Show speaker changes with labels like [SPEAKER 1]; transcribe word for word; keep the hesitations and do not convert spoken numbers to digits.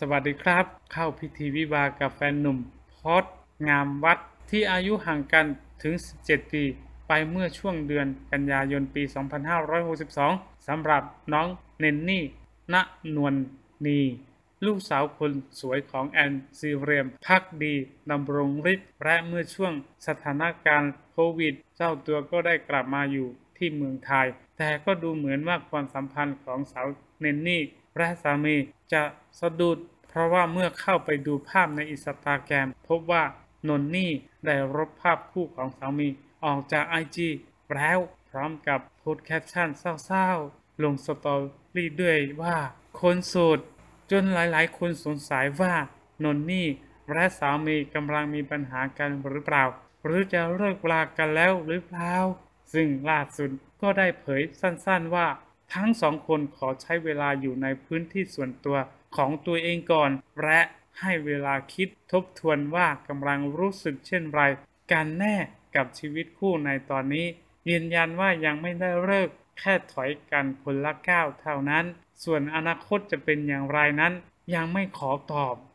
[SPEAKER 1] วัสดีครับเข้าพิธีวิวาห์กับแฟนหนุ่มพอสงามวัดที่อายุห่างกันถึงสิบเจ็ดปีไปเมื่อช่วงเดือนกันยายนปีสองพันห้าร้อยหกสิบสองสำหรับน้องเนนนี่ณนวลนีลูกสาวคนสวยของแอนซีเรียมภักดีดำรงฤทธิ์และเมื่อช่วงสถานการณ์โควิดเจ้าตัวก็ได้กลับมาอยู่ที่เมืองไทยแต่ก็ดูเหมือนว่าความสัมพันธ์ของสาวเนนนี่และสามีจะสะดุดเพราะว่าเมื่อเข้าไปดูภาพในอินสตาแกรมพบว่านนนี่ได้ลบภาพคู่ของสามีออกจาก ไอ จี แล้วพร้อมกับโพสต์แคปชั่นเศร้าๆลงสตอรี่ด้วยว่าคนโสดจนหลายๆคนสงสัยว่านนนี่และสามีกำลังมีปัญหากันหรือเปล่าหรือจะเลิกรากันแล้วหรือเปล่าซึ่งล่าสุดก็ได้เผยสั้นๆว่าทั้งสองคนขอใช้เวลาอยู่ในพื้นที่ส่วนตัวของตัวเองก่อนและให้เวลาคิดทบทวนว่ากำลังรู้สึกเช่นไรกันแน่กับชีวิตคู่ในตอนนี้ยืนยันว่ายังไม่ได้เลิกแค่ถอยกันคนละก้าวเท่านั้นส่วนอนาคตจะเป็นอย่างไรนั้นยังไม่ขอตอบ